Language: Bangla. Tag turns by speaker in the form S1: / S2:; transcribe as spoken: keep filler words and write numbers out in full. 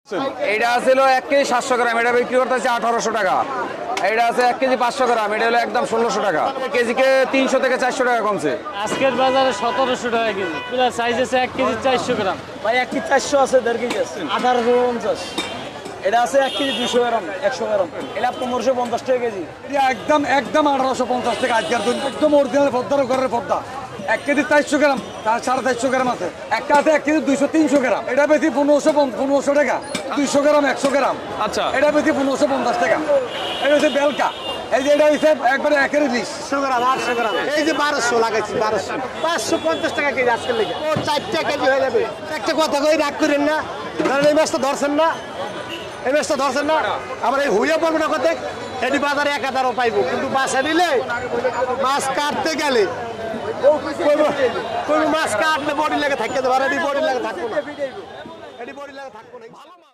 S1: এটা ছিল এক কেজি সাতশো গ্রাম, এটা বিক্রি করতেছে আঠারোশো টাকা। এটা আছে এক কেজি পাঁচশো গ্রাম, এটা হলো একদম ষোলোশো টাকা। কেজিকে তিনশো থেকে চারশো টাকা কমছে।
S2: আজকের বাজারে সতেরোশো টাকা কেজি। পুরা সাইজ আছে এক কেজি চারশো গ্রাম।
S3: ভাই এক কেজি চারশো আছে, দেড় কেজি আছে আঠারোশো পঞ্চাশ। এটা আছে এক কেজি দুইশো গ্রাম, একশো গ্রাম, এটা পনেরোশো পঞ্চাশ টাকা কেজি।
S4: একদম একদম আঠারোশো পঞ্চাশ টাকা আজকের দিন, একদম অরিজিনাল পদ্মার ঘরের পদ্মা। এক কেজি চারশো গ্রাম, তার সাড়ে চারশো গ্রাম আছে। একটা আছে এক কেজি দুইশো তিনশো গ্রাম, এটা বেশি পনেরোশো পনেরোশো টাকা। দুইশো গ্রাম একশো গ্রাম,
S1: আচ্ছা,
S4: এটা বেশি পনেরোশো পঞ্চাশ টাকা। এটা হচ্ছে বেলকা, এই যে এটা হচ্ছে একবারে একের ইলিশ।
S3: গ্রাম আটশো গ্রাম, এই যে বারোশো লাগাইছি, বারোশো পাঁচশো পঞ্চাশ টাকা কেজি আজকের লেগে। ও চারটা কেজি হয়ে যাবে। একটা কথা কই, রাগ করেন না, ধরেন এই মাছটা ধরছেন না, এই মাছটা ধরছেন না, আমার এই হুইয়া পড়বে না কথা। এটি বাজারে এক হাজারও পাইবো, কিন্তু বাসা নিলে মাছ কাটতে গেলে মাছ কাটলে বডি লেগে থাকতে পারে, বডি লেগে থাকবো না, এটি বডি লেগে থাকবো না।